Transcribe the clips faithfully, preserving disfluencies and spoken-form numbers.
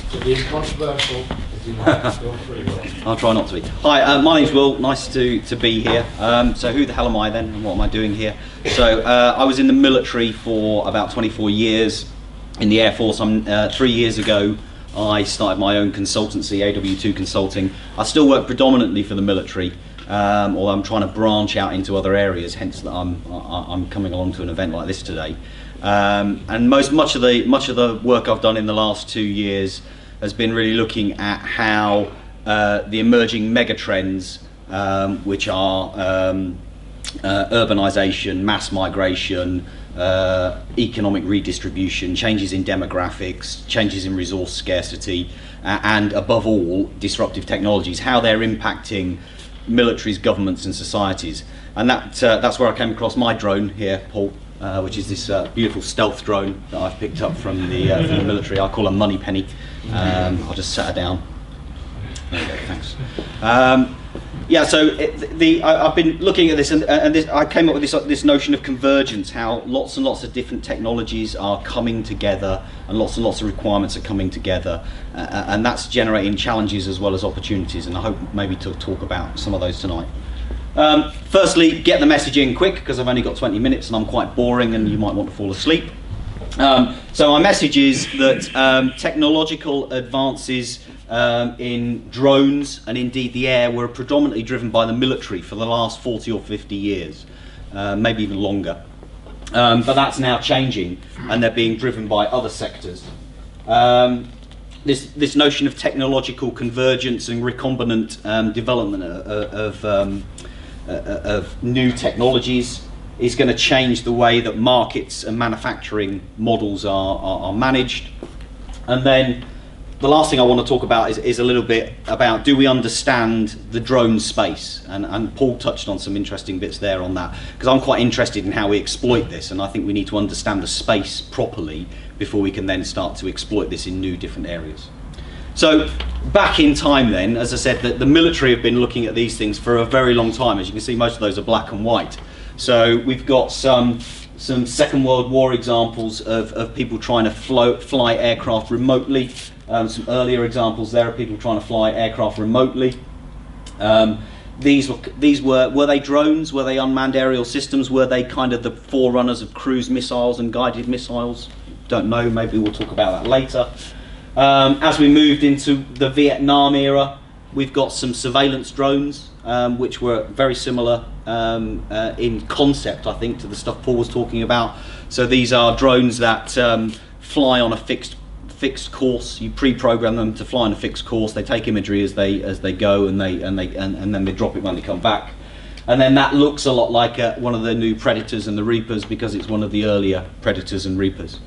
To be controversial, if you like, go pretty well. I'll try not to be. Hi, uh, my name's Will. Nice to, to be here. Um, so who the hell am I then, and what am I doing here? So uh, I was in the military for about twenty-four years in the Air Force. I'm, uh, three years ago, I started my own consultancy, A W two Consulting. I still work predominantly for the military, um, although I'm trying to branch out into other areas. Hence, that I'm I'm coming along to an event like this today. Um, and most much of the much of the work I've done in the last two years has been really looking at how uh, the emerging megatrends, um, which are um, uh, urbanisation, mass migration, uh, economic redistribution, changes in demographics, changes in resource scarcity, uh, and above all, disruptive technologies, how they're impacting militaries, governments and societies. And that, uh, that's where I came across my drone here, Paul. Uh, which is this uh, beautiful stealth drone that I've picked up from the, uh, from the military. I call her Money Penny. Um, I'll just set her down. There you go, thanks. Um, yeah, so it, the, I, I've been looking at this, and, and this, I came up with this, this notion of convergence, how lots and lots of different technologies are coming together, and lots and lots of requirements are coming together, uh, and that's generating challenges as well as opportunities, and I hope maybe to talk about some of those tonight. Um, firstly, get the message in quick, because I've only got twenty minutes and I'm quite boring and you might want to fall asleep. Um, so my message is that um, technological advances um, in drones and indeed the air were predominantly driven by the military for the last forty or fifty years, uh, maybe even longer. Um, but that's now changing and they're being driven by other sectors. Um, this, this notion of technological convergence and recombinant um, development of, of um, Uh, of new technologies is going to change the way that markets and manufacturing models are, are, are managed. And then the last thing I want to talk about is, is a little bit about, do we understand the drone space? And, and Paul touched on some interesting bits there on that, because I'm quite interested in how we exploit this, and I think we need to understand the space properly before we can then start to exploit this in new different areas. So back in time then, as I said, the, the military have been looking at these things for a very long time. As you can see, most of those are black and white. So we've got some, some Second World War examples of, of people trying to float, fly aircraft remotely. Um, some earlier examples there of people trying to fly aircraft remotely. Um, these were, these were, were they drones? Were they unmanned aerial systems? Were they kind of the forerunners of cruise missiles and guided missiles? Don't know, maybe we'll talk about that later. Um, as we moved into the Vietnam era, we've got some surveillance drones, um, which were very similar um, uh, in concept, I think, to the stuff Paul was talking about. So these are drones that um, fly on a fixed fixed course. You pre-program them to fly on a fixed course. They take imagery as they as they go, and they and they and, and then they drop it when they come back. And then that looks a lot like uh, one of the new Predators and the Reapers, because it's one of the earlier Predators and Reapers.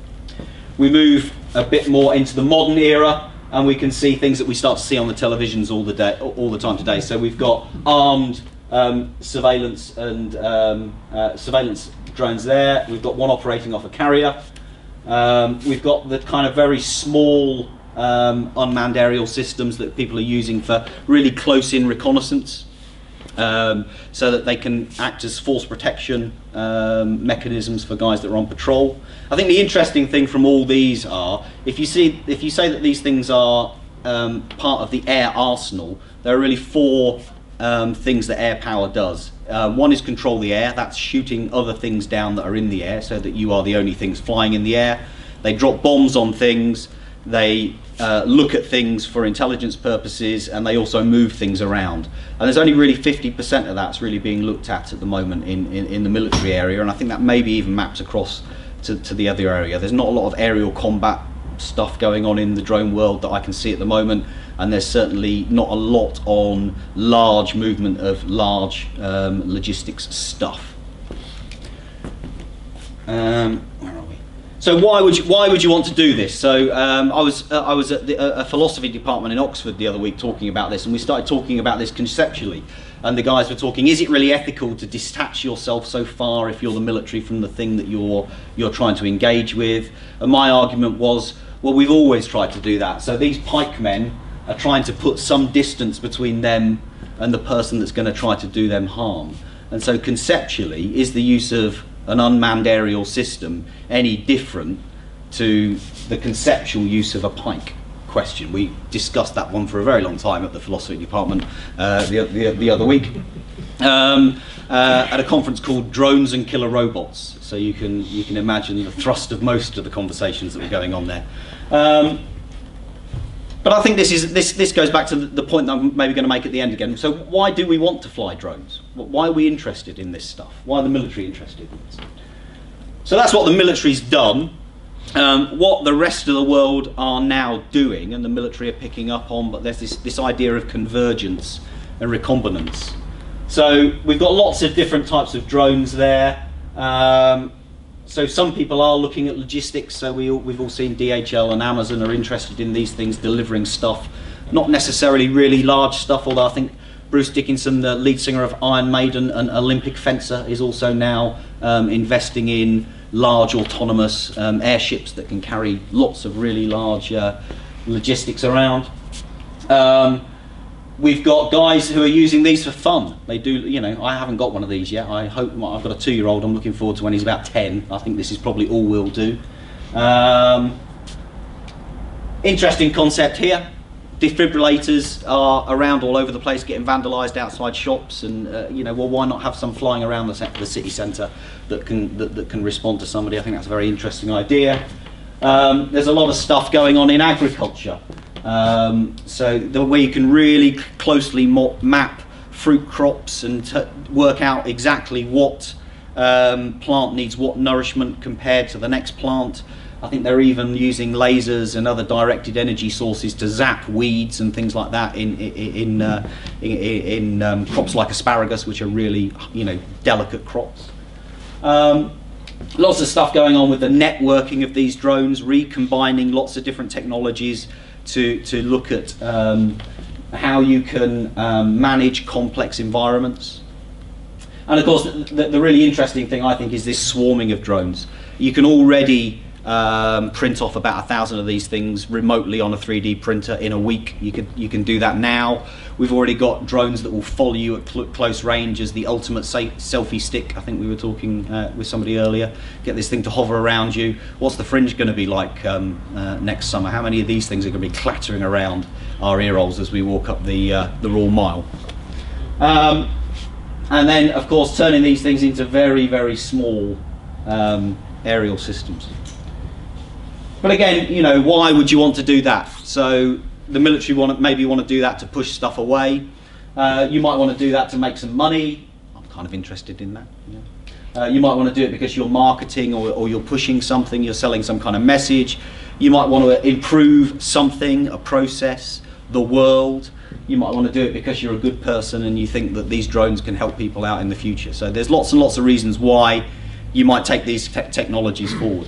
We move a bit more into the modern era, and we can see things that we start to see on the televisions all the day, all the time today. So we've got armed um, surveillance and um, uh, surveillance drones there. We've got one operating off a carrier. Um, we've got the kind of very small um, unmanned aerial systems that people are using for really close-in reconnaissance, um, so that they can act as force protection um, mechanisms for guys that are on patrol. I think the interesting thing from all these are, if you see, if you say that these things are um, part of the air arsenal, there are really four um, things that air power does. Uh, one is control the air. That's shooting other things down that are in the air, so that you are the only things flying in the air. They drop bombs on things. They uh, look at things for intelligence purposes, and they also move things around. And there's only really fifty percent of that's really being looked at at the moment in, in, in the military area, and I think that maybe even maps across to, to the other area. There's not a lot of aerial combat stuff going on in the drone world that I can see at the moment, and there's certainly not a lot on large movement of large um, logistics stuff. Um, where are we? So why would you why would you want to do this? So um, I was uh, I was at the, uh, a philosophy department in Oxford the other week talking about this, and we started talking about this conceptually. And the guys were talking, is it really ethical to detach yourself so far if you're the military from the thing that you're you're trying to engage with? And my argument was, well, we've always tried to do that. So these pikemen are trying to put some distance between them and the person that's going to try to do them harm. And so conceptually, is the use of an unmanned aerial system any different to the conceptual use of a pike? Of question. We discussed that one for a very long time at the philosophy department uh, the, the, the other week um, uh, at a conference called Drones and Killer Robots. So you can you can imagine the thrust of most of the conversations that were going on there. Um, but I think this is this this goes back to the point that I'm maybe going to make at the end again. So why do we want to fly drones? Why are we interested in this stuff? Why are the military interested in this? So that's what the military's done. Um, what the rest of the world are now doing, and the military are picking up on, but there's this, this idea of convergence and recombinance. So we've got lots of different types of drones there. Um, so some people are looking at logistics, so we all, we've all seen D H L and Amazon are interested in these things, delivering stuff, not necessarily really large stuff, although I think Bruce Dickinson, the lead singer of Iron Maiden, an Olympic fencer, is also now um, investing in large autonomous um, airships that can carry lots of really large uh, logistics around. Um, we've got guys who are using these for fun. They do, you know, I haven't got one of these yet. I hope, I've got a two-year-old, I'm looking forward to when he's about ten. I think this is probably all we'll do. Um, interesting concept here. Defibrillators are around all over the place, getting vandalised outside shops, and uh, you know, well, why not have some flying around the, the city centre that can that, that can respond to somebody? I think that's a very interesting idea. Um, there's a lot of stuff going on in agriculture, um, so the way you can really closely map fruit crops and t work out exactly what um, plant needs what nourishment compared to the next plant. I think they're even using lasers and other directed energy sources to zap weeds and things like that in in uh, in, in um, crops like asparagus, which are really, you know, delicate crops. Um, lots of stuff going on with the networking of these drones, recombining lots of different technologies to to look at um, how you can um, manage complex environments. And of course, the, the really interesting thing I think is this swarming of drones. You can already Um, print off about a thousand of these things remotely on a three D printer in a week. You can you can do that now. We've already got drones that will follow you at cl close range as the ultimate selfie stick. I think we were talking uh, with somebody earlier. Get this thing to hover around you. What's the fringe going to be like um, uh, next summer? How many of these things are going to be clattering around our ear holes as we walk up the uh, the Royal Mile? Um, and then, of course, turning these things into very very small um, aerial systems. But again, you know, why would you want to do that? So the military want to, maybe want to do that to push stuff away. Uh, you might want to do that to make some money. I'm kind of interested in that. Yeah. Uh, you might want to do it because you're marketing or, or you're pushing something, you're selling some kind of message. You might want to improve something, a process, the world. You might want to do it because you're a good person and you think that these drones can help people out in the future. So there's lots and lots of reasons why you might take these te technologies forward.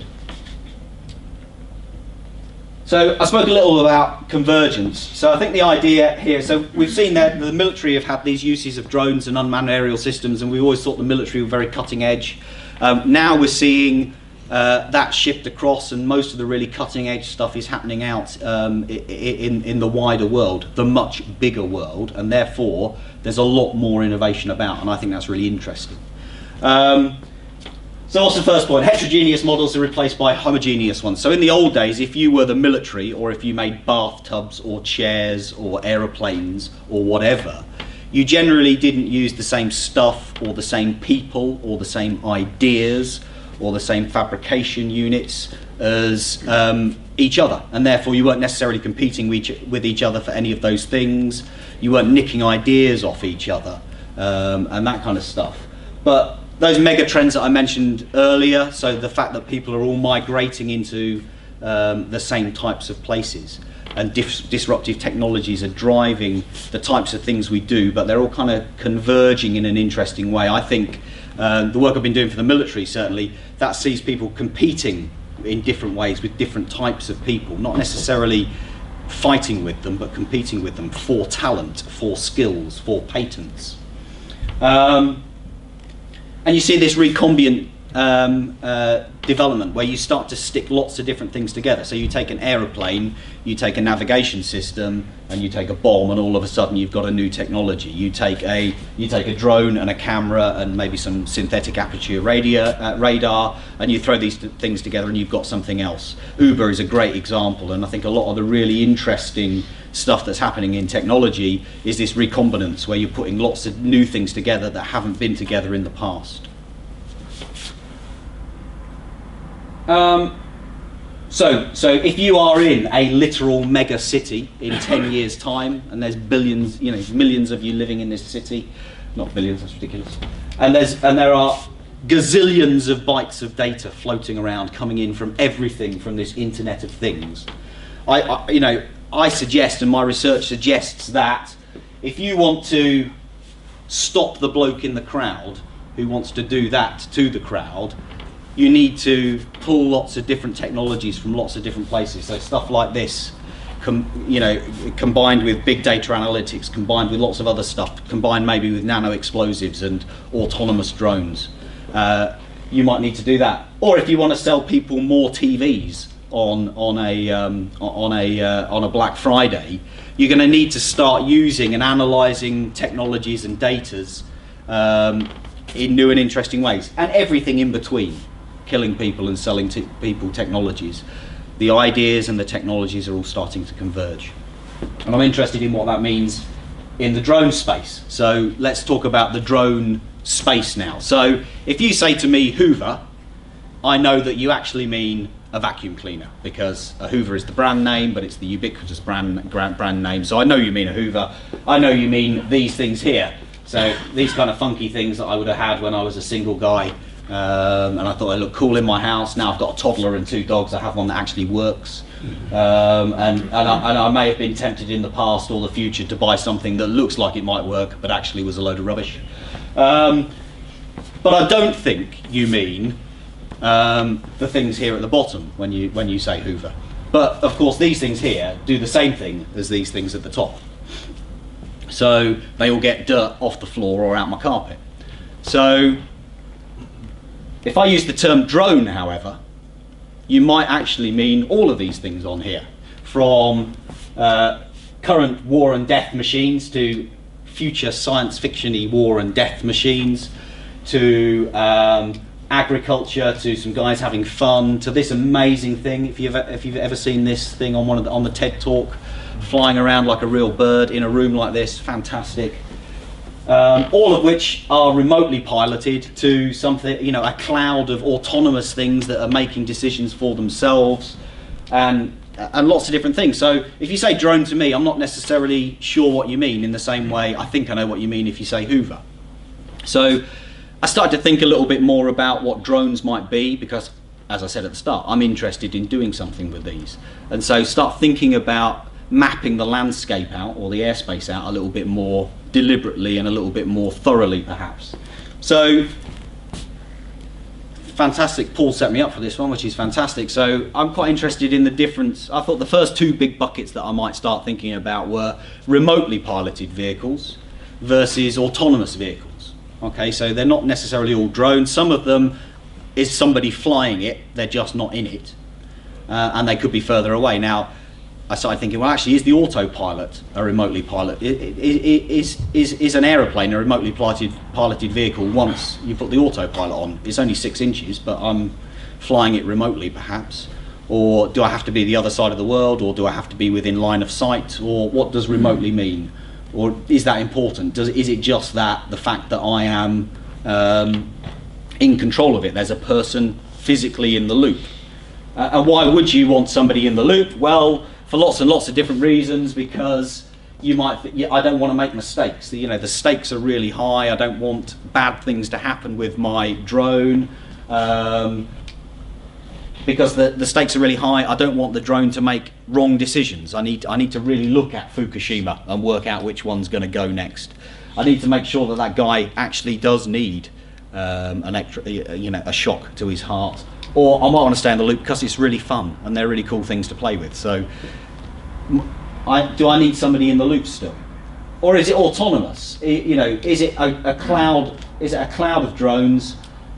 So I spoke a little about convergence. So I think the idea here, so we've seen that the military have had these uses of drones and unmanned aerial systems, and we always thought the military were very cutting edge. Um, now we're seeing uh, that shift across, and most of the really cutting edge stuff is happening out um, in, in the wider world, the much bigger world, and therefore there's a lot more innovation about, and I think that's really interesting. Um, So what's the first point? Heterogeneous models are replaced by homogeneous ones. So in the old days, if you were the military, or if you made bathtubs or chairs or aeroplanes or whatever, you generally didn't use the same stuff or the same people or the same ideas or the same fabrication units as um, each other. And therefore you weren't necessarily competing with each, with each other for any of those things. You weren't nicking ideas off each other um, and that kind of stuff. But those mega trends that I mentioned earlier, so the fact that people are all migrating into um, the same types of places, and dis disruptive technologies are driving the types of things we do, but they're all kind of converging in an interesting way. I think uh, the work I've been doing for the military, certainly, that sees people competing in different ways with different types of people, not necessarily fighting with them, but competing with them for talent, for skills, for patents. Um, And you see this recombinant um, uh, development where you start to stick lots of different things together. So you take an aeroplane, you take a navigation system, and you take a bomb, and all of a sudden you've got a new technology. You take a you take a drone and a camera and maybe some synthetic aperture radio, uh, radar, and you throw these things together, and you've got something else. Uber is a great example, and I think a lot of the really interesting stuff that's happening in technology is this recombinance, where you're putting lots of new things together that haven't been together in the past. Um, so, so if you are in a literal mega city in ten years' time, and there's billions, you know, millions of you living in this city, not billions, that's ridiculous, and there's and there are gazillions of bytes of data floating around, coming in from everything from this Internet of Things. I, I you know, I suggest, and my research suggests, that if you want to stop the bloke in the crowd who wants to do that to the crowd, you need to pull lots of different technologies from lots of different places. So stuff like this, com you know, combined with big data analytics, combined with lots of other stuff, combined maybe with nano explosives and autonomous drones. Uh, you might need to do that. Or if you want to sell people more T Vs on on a um, on a uh, on a Black Friday, you're going to need to start using and analysing technologies and datas um, in new and interesting ways, and everything in between. Killing people and selling to people technologies. The ideas and the technologies are all starting to converge. And I'm interested in what that means in the drone space. So let's talk about the drone space now. So if you say to me Hoover, I know that you actually mean a vacuum cleaner, because a Hoover is the brand name, but it's the ubiquitous brand, brand name. So I know you mean a Hoover. I know you mean these things here. So these kind of funky things that I would have had when I was a single guy. Um, and I thought I looked cool in my house. Now I've got a toddler and two dogs. I have one that actually works, um, and, and, I, and I may have been tempted in the past or the future to buy something that looks like it might work but actually was a load of rubbish. Um, but I don't think you mean um, the things here at the bottom when you when you say Hoover. But of course these things here do the same thing as these things at the top. So they all get dirt off the floor or out my carpet. So if I use the term drone, however, you might actually mean all of these things on here, from uh, current war and death machines to future science fiction-y war and death machines, to um, agriculture, to some guys having fun, to this amazing thing. If you've if you've ever seen this thing on one of the, on the TED Talk, flying around like a real bird in a room like this, fantastic. Um, all of which are remotely piloted to something, you know, a cloud of autonomous things that are making decisions for themselves, and and lots of different things. So if you say drone to me, I'm not necessarily sure what you mean, in the same way I think I know what you mean if you say Hoover. So I started to think a little bit more about what drones might be, because, as I said at the start, I'm interested in doing something with these. And so start thinking about mapping the landscape out, or the airspace out, a little bit more deliberately and a little bit more thoroughly, perhaps. So fantastic, Paul set me up for this one, which is fantastic. So I'm quite interested in the difference. I thought the first two big buckets that I might start thinking about were remotely piloted vehicles versus autonomous vehicles. Okay, so they're not necessarily all drones. Some of them is somebody flying it, they're just not in it, uh, and they could be further away. Now I started thinking, well, actually, is the autopilot a remotely piloted? Is, is, is an aeroplane a remotely piloted, piloted vehicle once you put the autopilot on? It's only six inches, but I'm flying it remotely, perhaps. Or do I have to be the other side of the world? Or do I have to be within line of sight? Or what does remotely mean? Or is that important? Does, is it just that, the fact that I am um, in control of it? There's a person physically in the loop. Uh, and why would you want somebody in the loop? Well, for lots and lots of different reasons, because you might think, yeah, I don't want to make mistakes. You know, the stakes are really high. I don't want bad things to happen with my drone, um, because the, the stakes are really high. I don't want the drone to make wrong decisions. I need, I need to really look at Fukushima and work out which one's going to go next. I need to make sure that that guy actually does need um, an extra, you know, a shock to his heart. Or I might want to stay in the loop because it's really fun and they're really cool things to play with. So, I, do I need somebody in the loop still, or is it autonomous? I, you know, is it a, a cloud? Is it a cloud of drones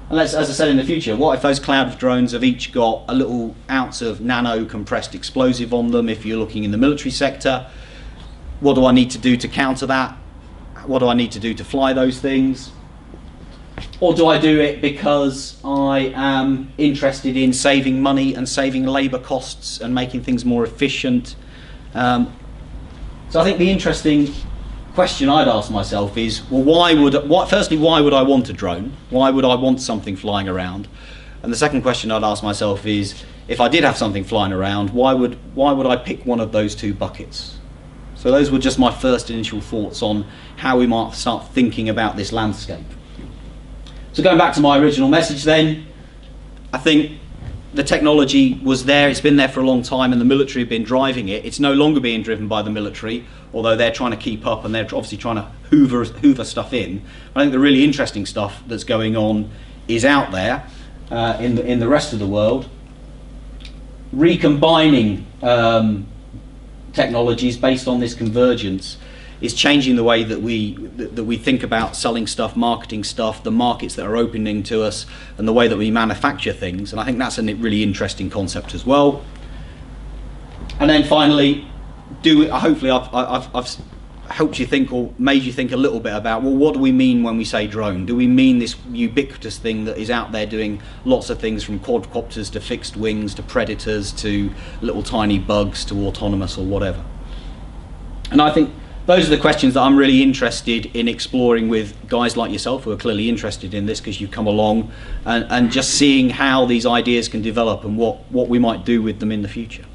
And let's, as I said, in the future, what if those cloud of drones have each got a little ounce of nano compressed explosive on them? If you're looking in the military sector, what do I need to do to counter that? What do I need to do to fly those things? Or do I do it because I am interested in saving money and saving labour costs and making things more efficient? Um, so I think the interesting question I'd ask myself is, well, why would, what, firstly, why would I want a drone? Why would I want something flying around? And the second question I'd ask myself is, if I did have something flying around, why would, why would I pick one of those two buckets? So those were just my first initial thoughts on how we might start thinking about this landscape. So going back to my original message then, I think the technology was there, it's been there for a long time, and the military have been driving it. It's no longer being driven by the military, although they're trying to keep up and they're obviously trying to hoover, hoover stuff in. I think the really interesting stuff that's going on is out there uh, in, the, in the rest of the world, recombining um, technologies based on this convergence is changing the way that we that, that we think about selling stuff, marketing stuff, the markets that are opening to us, and the way that we manufacture things. And I think that's a really interesting concept as well. And then finally, do hopefully I've, I've, I've helped you think, or made you think a little bit about, well, what do we mean when we say drone? Do we mean this ubiquitous thing that is out there doing lots of things, from quadcopters to fixed wings to predators to little tiny bugs to autonomous or whatever? And I think those are the questions that I'm really interested in exploring with guys like yourself who are clearly interested in this because you've come along, and, and just seeing how these ideas can develop and what, what we might do with them in the future.